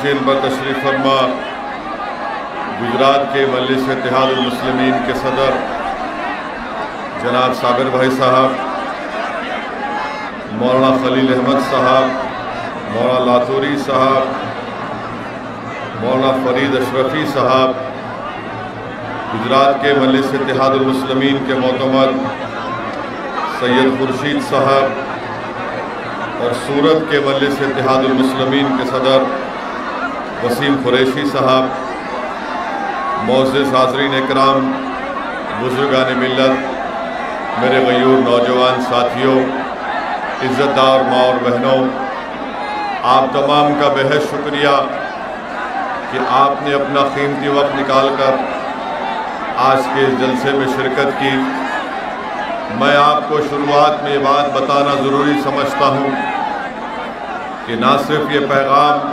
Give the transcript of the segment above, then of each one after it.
नाज़रीन पर तशरीफ़ फरमा गुजरात के मजलिस इत्तेहादुल मुस्लिमीन के सदर जनाब साबिर भाई साहब, मौलाना खलील अहमद साहब, मौलाना लातूरी साहब, मौलाना फरीद अशरफी साहब, गुजरात के मजलिस इत्तेहादुल मुस्लिमीन के मोतमद सैयद खुर्शीद साहब और सूरत के मजलिस इत्तेहादुल मुस्लिमीन के सदर वसीम कुरैशी साहब, मोअज़्ज़िज़ हाज़रीन इकराम, बुज़ुर्गान मिल्लत, मेरे गयूर नौजवान साथियों, इज़्ज़तदार माँ और बहनों, आप तमाम का बेहद शुक्रिया कि आपने अपना कीमती वक्त निकाल कर आज के इस जलसे में शिरकत की। मैं आपको शुरुआत में ये बात बताना ज़रूरी समझता हूँ कि ना सिर्फ ये पैगाम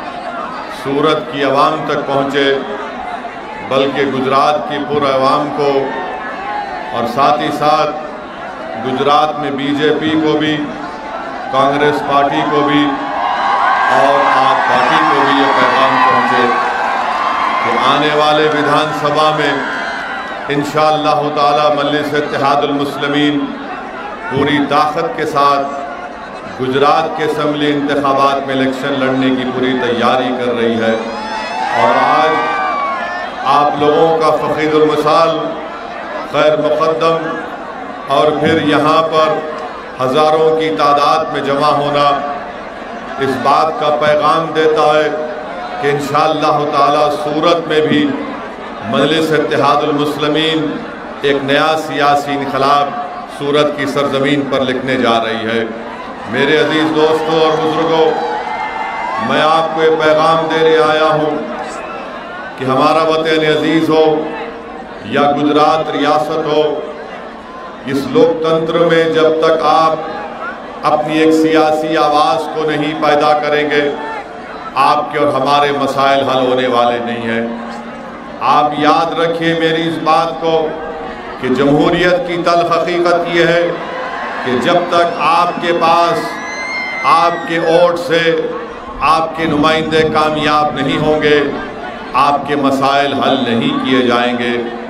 सूरत की आवाम तक पहुँचे बल्कि गुजरात की पूरे आवाम को और साथ ही साथ गुजरात में बीजेपी को भी, कांग्रेस पार्टी को भी और आप पार्टी को भी ये पैगाम पहुँचे कि आने वाले विधानसभा में इंशाअल्लाह ताला मजलिस इत्तेहादुल मुस्लिमीन पूरी ताकत के साथ गुजरात के असम्बली इंतखाबात में इलेक्शन लड़ने की पूरी तैयारी कर रही है। और आज आप लोगों का फ़खीरुल मिसाल, खैर मुक़द्दम और फिर यहाँ पर हज़ारों की तादाद में जमा होना इस बात का पैगाम देता है कि इंशाअल्लाह ताला सूरत में भी मजलिस इत्तेहादुल मुस्लिमीन एक नया सियासी इनक़लाब सूरत की सरज़मीन पर लिखने जा रही है। मेरे अजीज़ दोस्तों और बुज़ुर्गों, मैं आपको ये पैगाम देने आया हूँ कि हमारा वतन अजीज़ हो या गुजरात रियासत हो, इस लोकतंत्र में जब तक आप अपनी एक सियासी आवाज़ को नहीं पैदा करेंगे, आपके और हमारे मसाइल हल होने वाले नहीं हैं। आप याद रखिए मेरी इस बात को कि जमहूरियत की तल्ख़ हकीकत ये है कि जब तक आपके पास आपके वोट से आपके नुमाइंदे कामयाब नहीं होंगे, आपके मसाइल हल नहीं किए जाएंगे।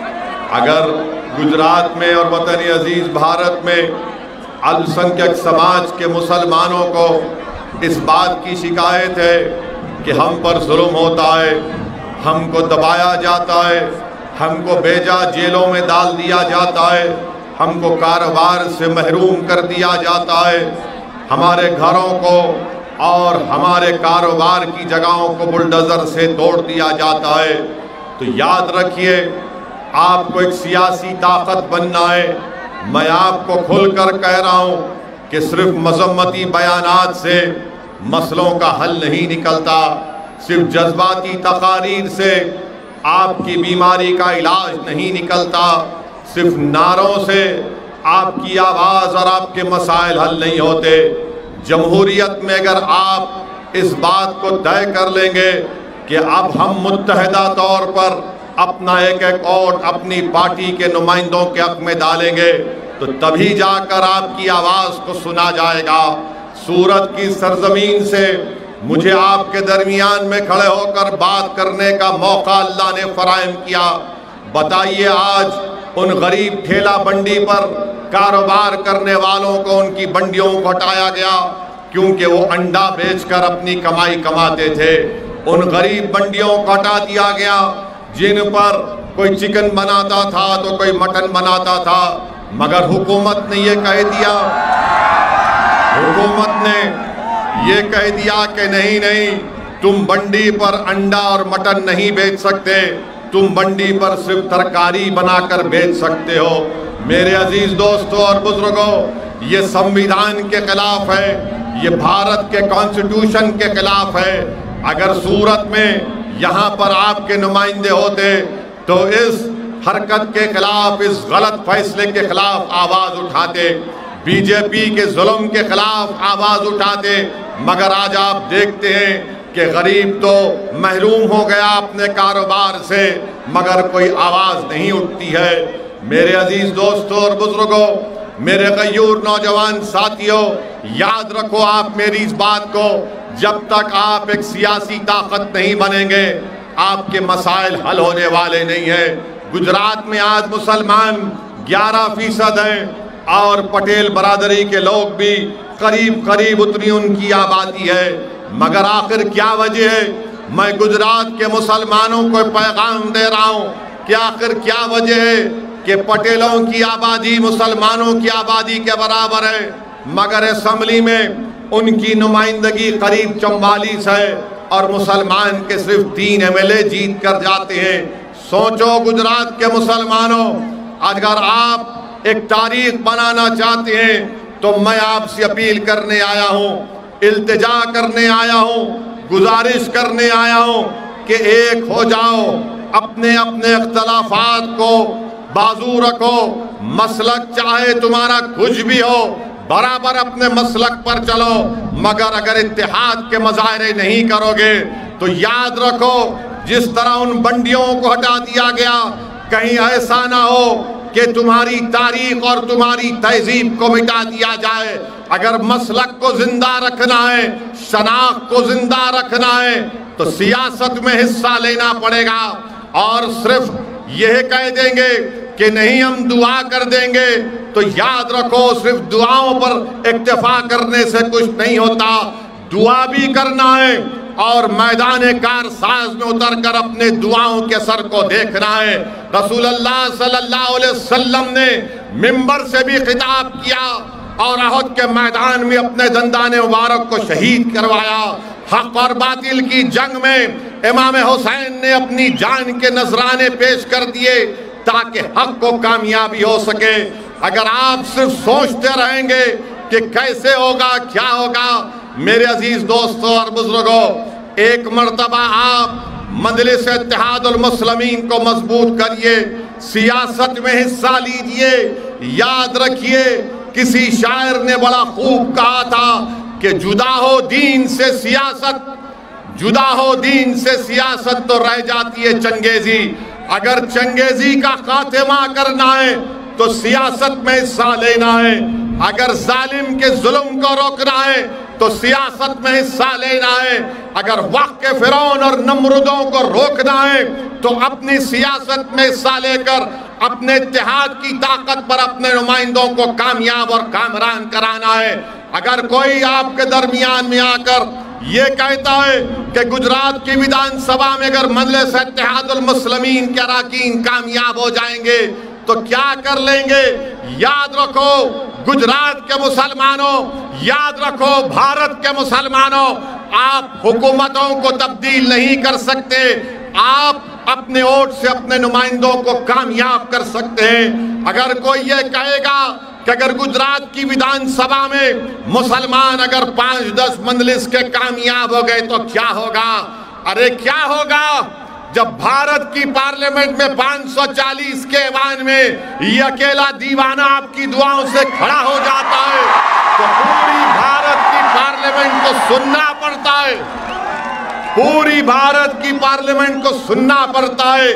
अगर गुजरात में और वतन अजीज़ भारत में अल्पसंख्यक समाज के मुसलमानों को इस बात की शिकायत है कि हम पर जुल्म होता है, हमको दबाया जाता है, हमको बेजा जेलों में डाल दिया जाता है, हमको कारोबार से महरूम कर दिया जाता है, हमारे घरों को और हमारे कारोबार की जगहों को बुलडोज़र से तोड़ दिया जाता है। तो याद रखिए, आपको एक सियासी ताकत बनना है। मैं आपको खुलकर कह रहा हूँ कि सिर्फ मज़म्मती बयानात से मसलों का हल नहीं निकलता, सिर्फ जज्बाती तकारीर से आपकी बीमारी का इलाज नहीं निकलता, सिर्फ नारों से आपकी आवाज़ और आपके मसाइल हल नहीं होते। जमहूरियत में अगर आप इस बात को तय कर लेंगे कि अब हम मुत्तहिदा तौर पर अपना एक एक वोट अपनी पार्टी के नुमाइंदों के हक में डालेंगे, तो तभी जाकर आपकी आवाज़ को सुना जाएगा। सूरत की सरजमीन से मुझे आपके दरमियान में खड़े होकर बात करने का मौका अल्लाह ने फराहम किया। बताइए, आज उन गरीब ठेला बंडी पर कारोबार करने वालों को उनकी बंडियों को हटाया गया क्योंकि वो अंडा बेचकर अपनी कमाई कमाते थे। उन गरीब बंडियों को हटा दिया गया जिन पर कोई चिकन बनाता था तो कोई मटन बनाता था, मगर हुकूमत ने ये कह दिया, हुकूमत ने ये कह दिया कि नहीं नहीं, तुम बंडी पर अंडा और मटन नहीं बेच सकते, तुम बंडी पर सिर्फ तरकारी बनाकर बेच सकते हो। मेरे अजीज दोस्तों और बुजुर्गों, ये संविधान के खिलाफ है, ये भारत के कॉन्स्टिट्यूशन के खिलाफ है। अगर सूरत में यहाँ पर आपके नुमाइंदे होते तो इस हरकत के खिलाफ, इस गलत फैसले के खिलाफ आवाज़ उठाते, बीजेपी के जुल्म के खिलाफ आवाज़ उठाते। मगर आज आप देखते हैं कि गरीब तो महरूम हो गया अपने कारोबार से, मगर कोई आवाज़ नहीं उठती है। मेरे अजीज़ दोस्तों और बुजुर्गों, मेरे गयूर नौजवान साथियों, याद रखो आप मेरी इस बात को, जब तक आप एक सियासी ताकत नहीं बनेंगे आपके मसाइल हल होने वाले नहीं है। गुजरात में आज मुसलमान 11% हैं और पटेल बरादरी के लोग भी करीब करीब उतनी उनकी आबादी है। मगर आखिर क्या वजह है? मैं गुजरात के मुसलमानों को पैगाम दे रहा हूँ कि आखिर क्या वजह है कि पटेलों की आबादी मुसलमानों की आबादी के बराबर है, मगर असेंबली में उनकी नुमाइंदगी करीब 44 है और मुसलमान के सिर्फ 3 MLA जीत कर जाते हैं। सोचो गुजरात के मुसलमानों, अगर आप एक तारीख बनाना चाहते हैं तो मैं आपसे अपील करने आया हूँ, इल्तिजा करने आया हूँ, गुजारिश करने आया हूँ कि एक हो जाओ, अपने अपने इख्तलाफात को बाजू रखो, मसलक चाहे तुम्हारा कुछ भी हो बराबर अपने मसलक पर चलो, मगर अगर इत्तेहाद के मज़ाहरे नहीं करोगे तो याद रखो जिस तरह उन बंडियों को हटा दिया गया, कहीं ऐसा ना हो कि तुम्हारी तारीख और तुम्हारी तहजीब को मिटा दिया जाए। अगर मसलक को जिंदा रखना है, शनाख्त को जिंदा रखना है तो सियासत में हिस्सा लेना पड़ेगा। और सिर्फ यह कह देंगे कि नहीं हम दुआ कर देंगे तो याद रखो सिर्फ दुआओं पर इक्तफा करने से कुछ नहीं होता, दुआ भी करना है और मैदान कारसाज में उतर कर अपने दुआओं के असर को देखना है। रसूलुल्लाह सल्लल्लाहु अलैहि वसल्लम ने मिंबर से भी खिताब किया और अहद के मैदान में अपने दंदाने मुबारक को शहीद करवाया। हक और बातिल की जंग में इमाम हुसैन ने अपनी जान के नजराने पेश कर दिए ताकि हक को कामयाबी हो सके। अगर आप सिर्फ सोचते रहेंगे कि कैसे होगा क्या होगा, मेरे अजीज दोस्तों और बुजुर्गों, एक मर्तबा आप मजलिस इत्तेहादुल मुस्लिमीन को मजबूत करिए, सियासत में हिस्सा लीजिए। याद रखिए किसी शायर ने बड़ा खूब कहा था कि जुदा हो दीन से सियासत, जुदा हो दीन से सियासत तो रह जाती है चंगेजी। अगर चंगेजी का खात्मा करना है तो सियासत में हिस्सा लेना है, अगर जालिम के जुल्म को रोकना है तो सियासत में हिस्सा लेना है, अगर वक्त के फिरौन और नमरूदों को रोकना है तो अपनी सियासत में हिस्सा लेकर अपने इत्तेहाद की ताकत पर अपने नुमाइंदों को कामयाब और कामरान कराना है। अगर कोई आपके दरमियान में आकर ये कहता है कि गुजरात की विधानसभा में अगर मजलिस इत्तेहादुल मुस्लिमीन के अरकान कामयाब हो जाएंगे तो क्या कर लेंगे? याद रखो गुजरात के मुसलमानों, याद रखो भारत के मुसलमानों, आप हुकूमतों को तब्दील नहीं कर सकते, आप अपने वोट से अपने नुमाइंदों को कामयाब कर सकते हैं। अगर कोई ये कहेगा कि अगर गुजरात की विधानसभा में मुसलमान अगर 5-10 मजलिस के कामयाब हो गए तो क्या होगा? अरे क्या होगा जब भारत की पार्लियामेंट में 540 के ऐवान में ये अकेला दीवाना आपकी दुआओं से खड़ा हो जाता है तो पूरी भारत की पार्लियामेंट को सुनना पड़ता है, पूरी भारत की पार्लियामेंट को सुनना पड़ता है।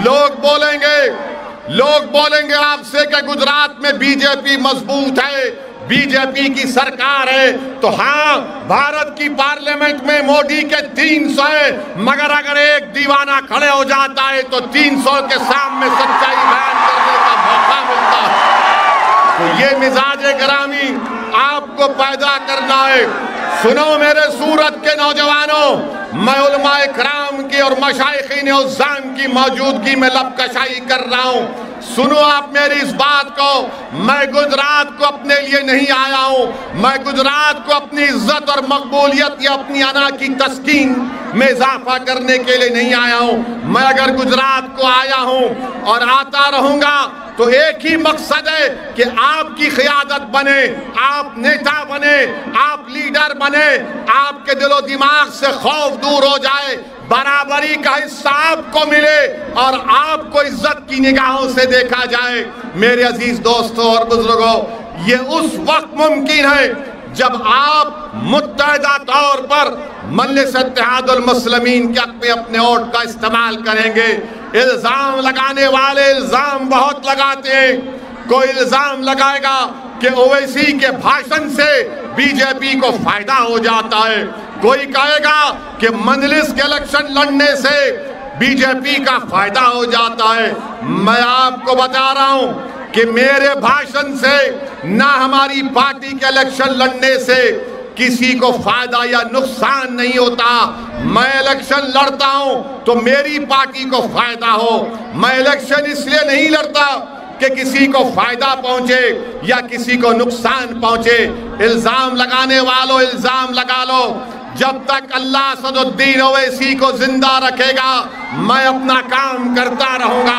लोग बोलेंगे आपसे कि गुजरात में बीजेपी मजबूत है, बीजेपी की सरकार है, तो हाँ भारत की पार्लियामेंट में मोदी के 300 है, मगर अगर एक दीवाना खड़े हो जाता है तो 300 के सामने सच्चाई बयान करने का मौका मिलता है। तो ये मिजाज गिरामी आपको पैदा करना है। सुनो मेरे सूरत के नौजवानों, मैं उलमाए कराम की और मशाइखीन उज़्ज़ाम की मौजूदगी में लबकशाई कर रहा हूँ। सुनो आप मेरी इस बात को, मैं गुजरात को अपने लिए नहीं आया हूँ, मैं गुजरात को अपनी इज्जत और मकबूलियत या अपनी अना की तस्कीन में इजाफा करने के लिए नहीं आया हूँ। मैं अगर गुजरात को आया हूँ और आता रहूँगा तो एक ही मकसद है कि आपकी क़ियादत बने, आप नेता बने, आप लीडर बने, आपके दिलो दिमाग से खौफ दूर हो जाए, बराबरी का हिस्सा आपको मिले और आपको इज्जत की निगाहों से देखा जाए। मेरे अजीज दोस्तों और बुजुर्गों, ये उस वक्त मुमकिन है जब आप मुत्तहिदा तौर पर मजलिस इत्तेहादुल मुस्लिमीन के हक़ में अपने वोट का इस्तेमाल करेंगे। इल्ज़ाम लगाने वाले इल्ज़ाम बहुत लगाते हैं। कोई इल्ज़ाम लगाएगा कि ओवैसी के भाषण से बीजेपी को फायदा हो जाता है। कोई कहेगा कि मजलिस के इलेक्शन लड़ने से बीजेपी का फायदा हो जाता है। मैं आपको बता रहा हूं कि मेरे भाषण से ना हमारी पार्टी के इलेक्शन लड़ने से किसी को फायदा या नुकसान नहीं होता। मैं इलेक्शन लड़ता हूं तो मेरी पार्टी को फायदा हो। मैं इलेक्शन इसलिए नहीं लड़ता कि किसी को फायदा पहुंचे या किसी को नुकसान पहुंचे। इल्जाम लगाने वालों इल्जाम लगा लो। जब तक अल्लाह असदुद्दीन ओवैसी को जिंदा रखेगा मैं अपना काम करता रहूंगा।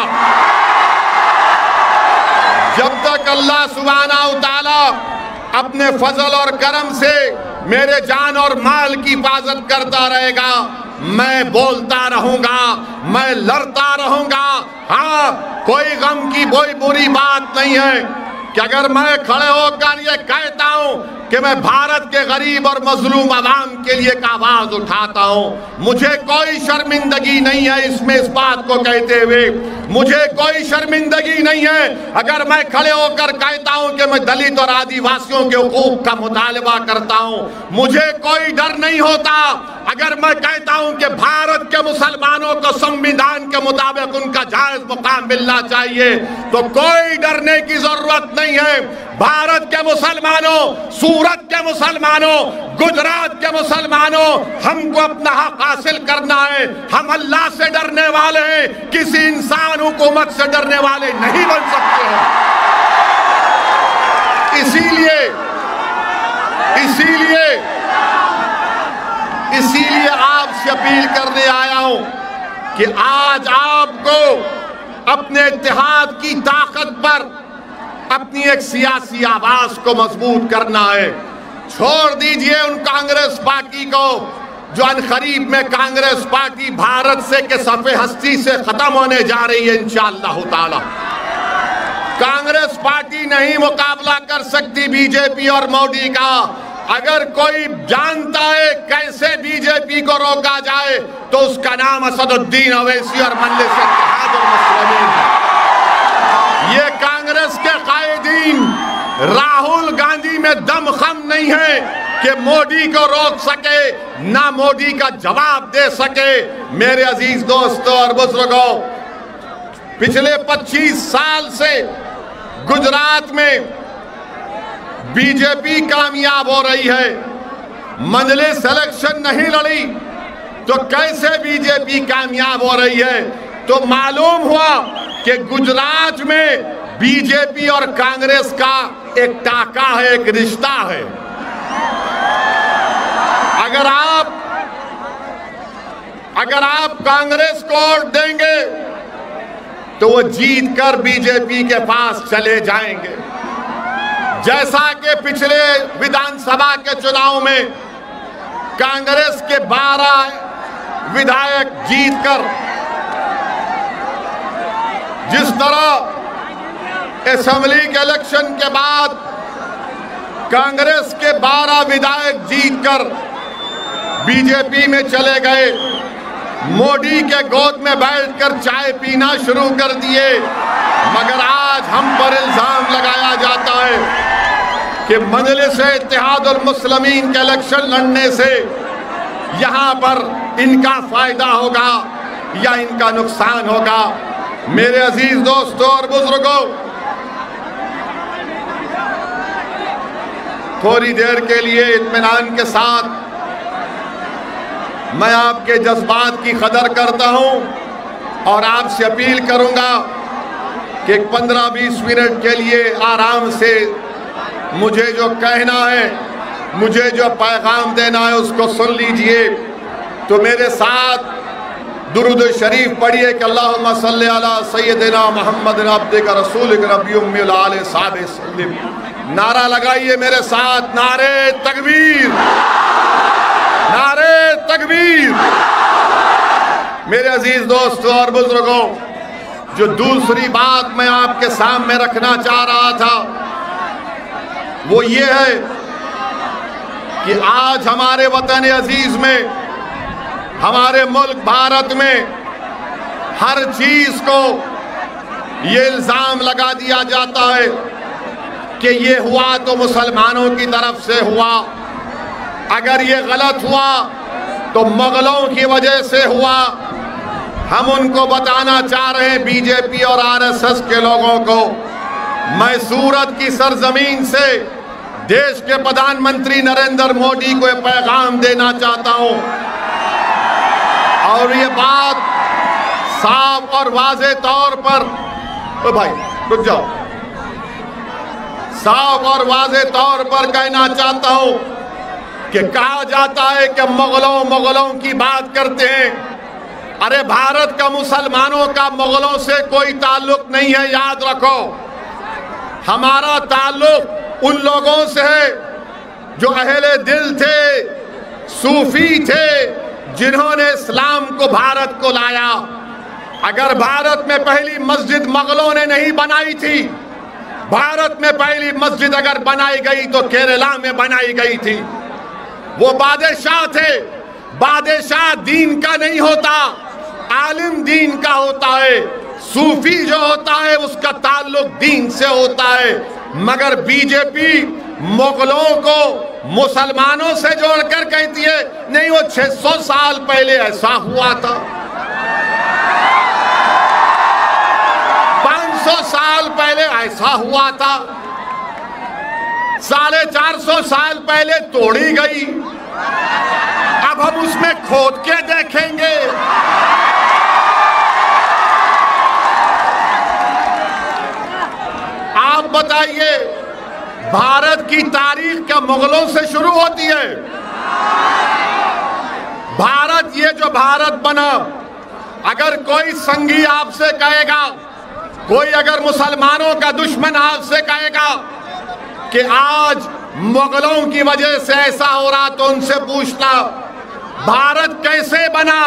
जब तक अल्लाह सुब्हानहू व तआला अपने फजल और करम से मेरे जान और माल की हिफाजत करता रहेगा मैं बोलता रहूंगा, मैं लड़ता रहूंगा। हाँ, कोई गम की कोई बुरी बात नहीं है कि अगर मैं खड़े होकर ये कहता हूं कि मैं भारत के गरीब और मजलूम आवाम के लिए एक आवाज उठाता हूं। मुझे कोई शर्मिंदगी नहीं है इसमें, इस बात को कहते हुए मुझे कोई शर्मिंदगी नहीं है अगर मैं खड़े होकर कहता हूं कि मैं दलित और आदिवासियों के हुकूक का मुतालबा करता हूं। मुझे कोई डर नहीं होता अगर मैं कहता हूं कि भारत के मुसलमानों को संविधान के मुताबिक उनका जायज मुकाम मिलना चाहिए, तो कोई डरने की जरूरत नहीं है। भारत के मुसलमानों, सूरत के मुसलमानों, गुजरात के मुसलमानों, हमको अपना हक हासिल करना है। हम अल्लाह से डरने वाले हैं, किसी इंसान हुकूमत से डरने वाले नहीं बन सकते हैं। इसीलिए आपसे अपील करने आया हूं कि आज आपको अपने इत्तेहाद की ताकत पर अपनी एक सियासी आवाज को मजबूत करना है। छोड़ दीजिए उन कांग्रेस पार्टी को जो अनकरीब में कांग्रेस पार्टी भारत से के सफ़े हस्ती से खत्म होने जा रही है इंशाअल्लाह ताला। कांग्रेस पार्टी नहीं मुकाबला कर सकती बीजेपी और मोदी का। अगर कोई जानता है कैसे बीजेपी को रोका जाए तो उसका नाम असदुद्दीन ओवैसी और मजलिस इत्तेहाद मुस्लिमीन है। ये कांग्रेस के कायदीन राहुल गांधी में दमखम नहीं है कि मोदी को रोक सके, ना मोदी का जवाब दे सके। मेरे अजीज दोस्तों और बुजुर्गों, पिछले 25 साल से गुजरात में बीजेपी कामयाब हो रही है। मजलिस इलेक्शन नहीं लड़ी तो कैसे बीजेपी कामयाब हो रही है? तो मालूम हुआ कि गुजरात में बीजेपी और कांग्रेस का एक टाका है, एक रिश्ता है। अगर आप कांग्रेस को वोट देंगे तो वो जीत कर बीजेपी के पास चले जाएंगे। जैसा कि पिछले विधानसभा के चुनाव में कांग्रेस के 12 विधायक जीतकर, जिस तरह असेंबली के इलेक्शन के बाद कांग्रेस के 12 विधायक जीतकर बीजेपी में चले गए, मोदी के गोद में बैठकर चाय पीना शुरू कर दिए, मगर आज हम पर इल्जाम लगाया जाता है कि मजलिस इत्तेहाद मुस्लिमीन के इलेक्शन लड़ने से यहाँ पर इनका फायदा होगा या इनका नुकसान होगा। मेरे अजीज दोस्तों और बुजुर्गों, थोड़ी देर के लिए इत्मीनान के साथ मैं आपके जज्बात की कदर करता हूं और आपसे अपील करूंगा कि 15-20 मिनट के लिए आराम से मुझे जो कहना है, मुझे जो पैगाम देना है उसको सुन लीजिए। तो मेरे साथ दुरूद शरीफ पढ़िए कि अल्लाहुम्मा सल्ली अला सय्यदिना मुहम्मद अब्दिका रसूलिका नबी उम्मी आले साहबे सल्लिम। नारा लगाइए मेरे साथ, नारे तकबीर, नारे तकबीर। मेरे अजीज दोस्तों और बुजुर्गों, जो दूसरी बात मैं आपके सामने रखना चाह रहा था वो ये है कि आज हमारे वतन अजीज में, हमारे मुल्क भारत में हर चीज को ये इल्जाम लगा दिया जाता है कि ये हुआ तो मुसलमानों की तरफ से हुआ, अगर ये गलत हुआ तो मुगलों की वजह से हुआ। हम उनको बताना चाह रहे हैं, बीजेपी और आरएसएस के लोगों को, मैं सूरत की सरजमीन से देश के प्रधानमंत्री नरेंद्र मोदी को यह पैगाम देना चाहता हूं और ये बात साफ और वाज़े तौर पर, ओ भाई रुक जाओ, साफ और वाज़े तौर पर कहना चाहता हूं कि कहा जाता है कि मुगलों की बात करते हैं। अरे भारत का मुसलमानों का मुगलों से कोई ताल्लुक नहीं है, याद रखो। हमारा ताल्लुक उन लोगों से है जो अहले दिल थे, सूफी थे, जिन्होंने इस्लाम को भारत को लाया। अगर भारत में पहली मस्जिद मुगलों ने नहीं बनाई थी, भारत में पहली मस्जिद अगर बनाई गई तो केरला में बनाई गई थी। वो बादशाह थे, बादशाह दीन का नहीं होता, आलिम दीन का होता है। सूफी जो होता है उसका ताल्लुक दीन से होता है। मगर बीजेपी मुगलों को मुसलमानों से जोड़कर कहती है नहीं, वो 600 साल पहले ऐसा हुआ था, 500 साल पहले ऐसा हुआ था, 450 साल पहले तोड़ी गई, अब हम उसमें खोद के देखेंगे। आप बताइए, भारत की तारीख क्या मुगलों से शुरू होती है? भारत, ये जो भारत बना, अगर कोई संगी आपसे कहेगा, कोई अगर मुसलमानों का दुश्मन आपसे कहेगा कि आज मुगलों की वजह से ऐसा हो रहा, तो उनसे पूछना भारत कैसे बना।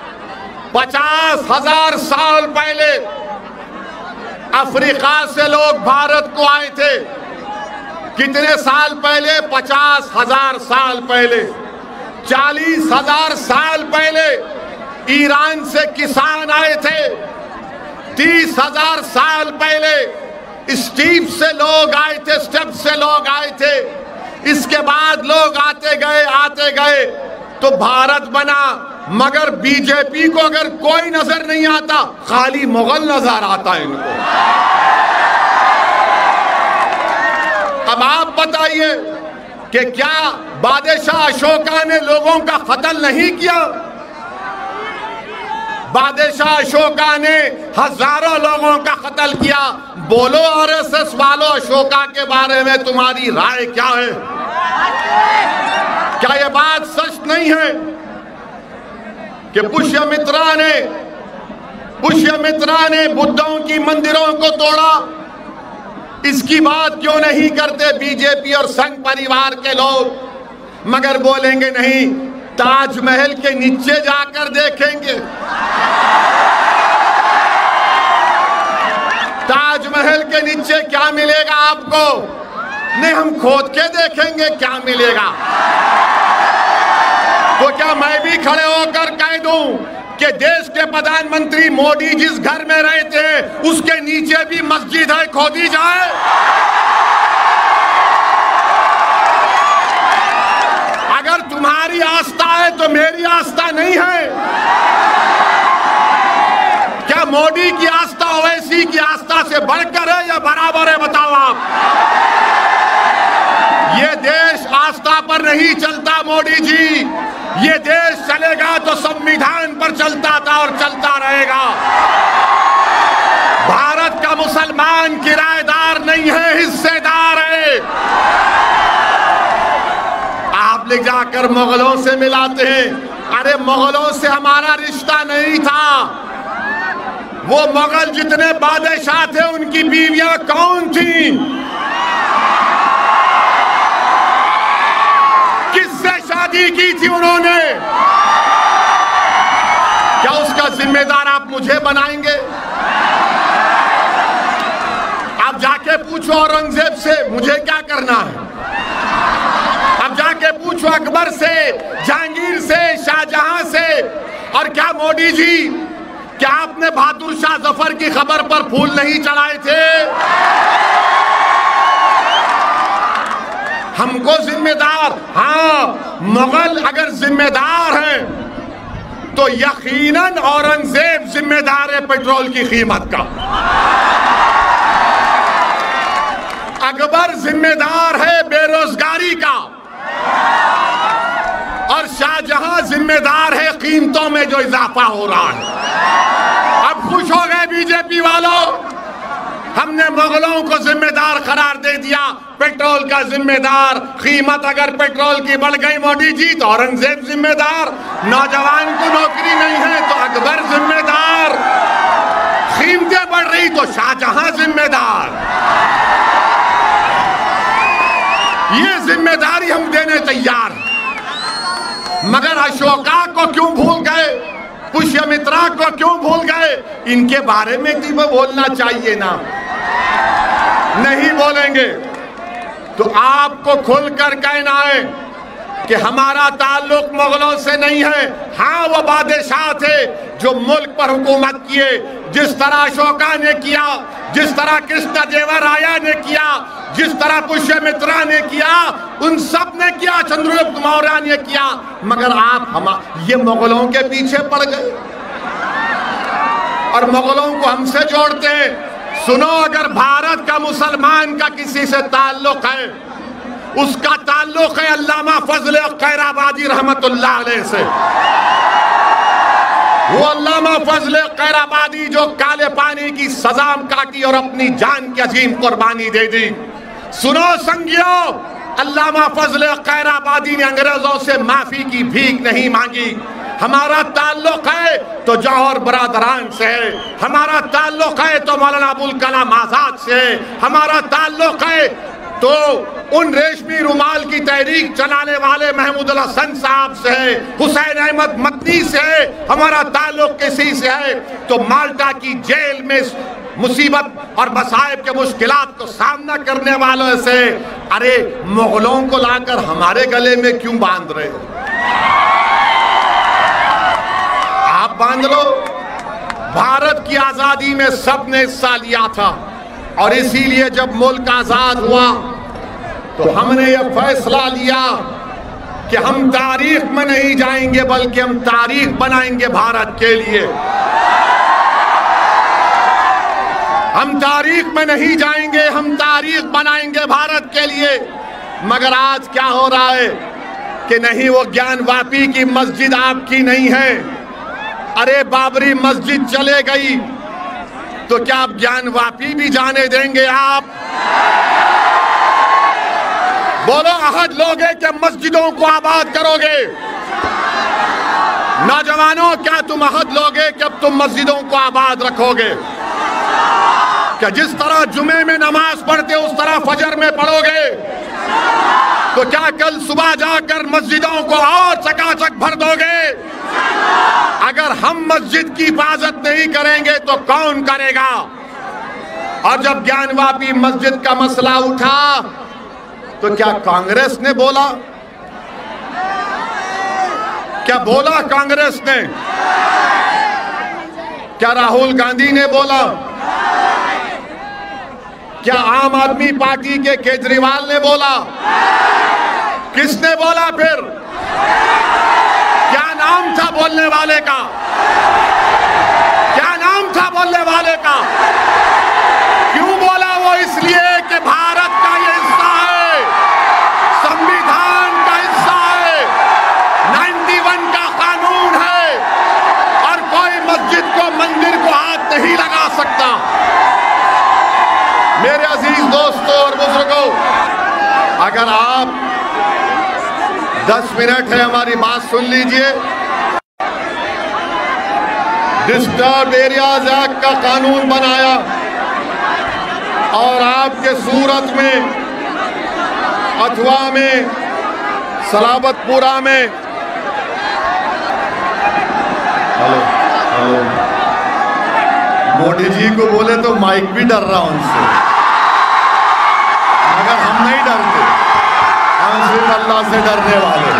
50,000 साल पहले अफ्रीका से लोग भारत को आए थे। कितने साल पहले? 50,000 साल पहले। 40,000 साल पहले ईरान से किसान आए थे। 30,000 साल पहले स्टीप से लोग आए थे, स्टेप से लोग आए थे। इसके बाद लोग आते गए तो भारत बना। मगर बीजेपी को अगर कोई नजर नहीं आता, खाली मुगल नजर आता है इनको। अब आप बताइए कि क्या बादशाह अशोका ने लोगों का कत्ल नहीं किया? बादशाह अशोका ने हजारों लोगों का कत्ल किया। बोलो आरएसएस वालों, अशोका के बारे में तुम्हारी राय क्या है? क्या यह बात सच नहीं है कि पुष्यमित्रा ने बुद्धों की मंदिरों को तोड़ा? इसकी बात क्यों नहीं करते बीजेपी और संघ परिवार के लोग? मगर बोलेंगे नहीं, ताजमहल के नीचे जाकर देखेंगे, ताजमहल के नीचे क्या मिलेगा आपको? नहीं, हम खोद के देखेंगे क्या मिलेगा। तो क्या मैं भी खड़े होकर कह दूं कि देश के प्रधानमंत्री मोदी जिस घर में रहते हैं उसके नीचे भी मस्जिद है, खोदी जाए? अगर तुम्हारी आस्था है तो मेरी आस्था नहीं है। क्या मोदी की आस्था ओवैसी की आस्था से बढ़कर है या बराबर है? बताओ आप। ये देश आस्था पर नहीं चलता मोदी जी, ये देश चलेगा तो संविधान पर चलता था और चलता रहेगा। भारत का मुसलमान किराएदार नहीं है, हिस्सेदार है। आप ले जाकर मुगलों से मिलाते हैं। अरे मुगलों से हमारा रिश्ता नहीं था। वो मुगल जितने बादशाह थे उनकी बीवियां कौन थी? किससे शादी की थी उन्होंने? क्या उसका जिम्मेदार आप मुझे बनाएंगे? आप जाके पूछो औरंगजेब से मुझे क्या करना है। अब जाके पूछो अकबर से, जहांगीर से, शाहजहां से। और क्या मोदी जी, क्या आपने बहादुर शाह जफर की खबर पर फूल नहीं चढ़ाए थे? हमको जिम्मेदार, हाँ मुगल अगर जिम्मेदार हैं तो यकीनन औरंगजेब जिम्मेदार है पेट्रोल की कीमत का। अकबर जिम्मेदार है बेरोजगारी का और शाहजहां जिम्मेदार है कीमतों में जो इजाफा हो रहा है। अब खुश हो गए बीजेपी वालों, हमने मुगलों को जिम्मेदार करार दे दिया, पेट्रोल का जिम्मेदार। कीमत अगर पेट्रोल की बढ़ गई मोदी जी तो औरंगजेब जिम्मेदार, नौजवान को नौकरी नहीं है तो अकबर जिम्मेदार, कीमतें बढ़ रही तो शाहजहां जिम्मेदार। ये जिम्मेदारी हम देने तैयार हैं। मगर अशोका को क्यों भूल गए, पुष्यमित्रा को क्यों भूल गए? इनके बारे में भी बोलना चाहिए ना, नहीं बोलेंगे तो आपको खुलकर कहना है कि हमारा ताल्लुक मुगलों से नहीं है। हाँ वो बादशाह थे जो मुल्क पर हुकूमत किए, जिस तरह अशोका ने किया, जिस तरह कृष्णदेवराया ने किया, जिस तरह पुष्यमित्रा ने किया, उन सब ने किया, चंद्रगुप्त मौर्य ने किया। मगर आप ये मुगलों के पीछे पड़ गए और मुगलों को हमसे जोड़ते हैं। सुनो, अगर भारत का मुसलमान का किसी से ताल्लुक है, उसका ताल्लुक है अल्लामा फजल कैराबादी रहमतुल्लाह अलैह से। वो अल्लामा फजल कैराबादी जो काले पानी की सजा काटी और अपनी जान की अजीम कुर्बानी दे दी। सुनो संगियो, अल्लामा फजल कैराबादी ने अंग्रेजों से माफी की भीख नहीं मांगी। हमारा ताल्लुक है तो जौहर बरादरान से है, हमारा ताल्लुक है तो मौलाना अबुल कलाम आजाद से है, हमारा ताल्लुक है तो उन रेशमी रुमाल की तहरीक चलाने वाले महमूद अल हसन साहब से है, हुसैन अहमद मदनी से है, हमारा ताल्लुक किसी से है तो माल्टा की जेल में मुसीबत और मसाइब के मुश्किलात को सामना करने वालों से। अरे मुगलों को लाकर हमारे गले में क्यों बांध रहे हो? आप बांध लो। भारत की आजादी में सबने हिस्सा लिया था और इसीलिए जब मुल्क आजाद हुआ तो हमने यह फैसला लिया कि हम तारीख में नहीं जाएंगे बल्कि हम तारीख बनाएंगे भारत के लिए। हम तारीख में नहीं जाएंगे, हम तारीख बनाएंगे भारत के लिए। मगर आज क्या हो रहा है कि नहीं, वो ज्ञानवापी की मस्जिद आपकी नहीं है। अरे बाबरी मस्जिद चले गई तो क्या आप ज्ञानवापी भी जाने देंगे? आप बोलो, अहद लोगे कि मस्जिदों को आबाद करोगे? नौजवानों, क्या तुम अहद लोगे कि अब तुम मस्जिदों को आबाद रखोगे? क्या जिस तरह जुमे में नमाज पढ़ते उस तरह फजर में पढ़ोगे? तो क्या कल सुबह जाकर मस्जिदों को और चकाचक भर दोगे? अगर हम मस्जिद की हिफाजत नहीं करेंगे तो कौन करेगा? और जब ज्ञानवापी मस्जिद का मसला उठा तो क्या कांग्रेस ने बोला? क्या बोला कांग्रेस ने? क्या राहुल गांधी ने बोला? क्या आम आदमी पार्टी के केजरीवाल ने बोला? किसने बोला? फिर क्या नाम था बोलने वाले का? क्या नाम था बोलने वाले का? क्यों बोला वो? इसलिए कि भारत का ये हिस्सा है, संविधान का हिस्सा है, 91 का कानून है और कोई मस्जिद को, मंदिर को हाथ नहीं लगा सकता। मेरे अजीज दोस्तों और बुजुर्गों, अगर आप 10 मिनट है हमारी बात सुन लीजिए। डिस्टर्ब एरियाज एक्ट का कानून बनाया और आपके सूरत में, अथवा में, सलाबतपुरा में, हेलो मोदी जी को बोले तो माइक भी डर रहा उनसे, मगर हम नहीं डरते, हम सिर्फ अल्लाह से डरने वाले।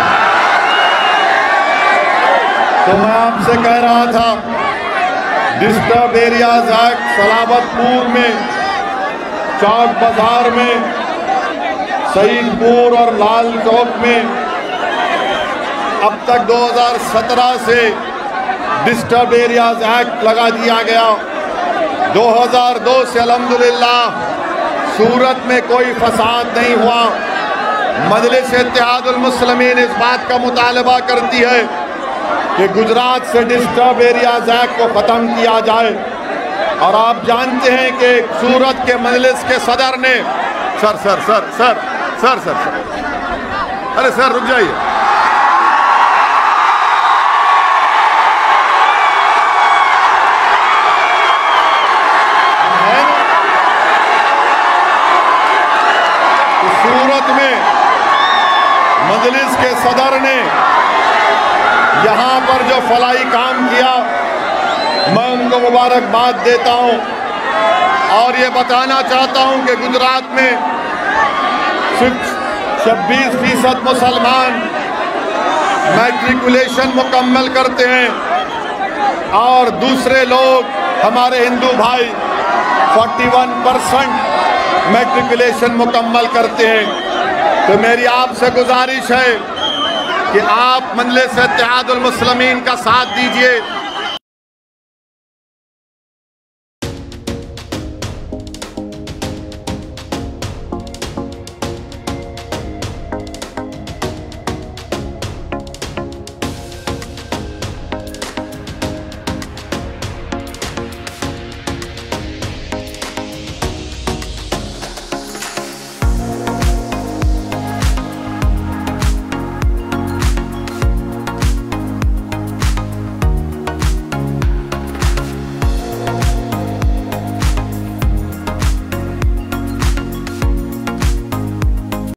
तो मैं आपसे कह रहा था, डिस्टर्ब एरियाज एक्ट सलाबतपुर में, चौक बाजार में सईदपुर और लाल चौक में अब तक 2017 से डिस्टर्ब एरियाज एक्ट लगा दिया गया। 2002 से अल्हम्दुलिल्लाह सूरत में कोई फसाद नहीं हुआ। मजलिस इत्तेहादुल मुस्लिमीन इस बात का मुतालबा करती है कि गुजरात से डिस्टर्ब एरियाज एक्ट को ख़त्म किया जाए। और आप जानते हैं कि सूरत के मजलिस के सदर ने sir sir sir sir sir sir sir अरे सर रुक जाइए। सूरत में मजलिस के सदर ने यहाँ पर जो फलाई काम किया, मैं उनको मुबारकबाद देता हूँ। और ये बताना चाहता हूँ कि गुजरात में सिर्फ 26% मुसलमान मैट्रिकुलेशन मुकम्मल करते हैं और दूसरे लोग हमारे हिंदू भाई 41% मैट्रिकुलेशन मुकम्मल करते हैं। तो मेरी आपसे गुजारिश है कि आप मजलिस इत्तेहादुल मुस्लिमीन का साथ दीजिए।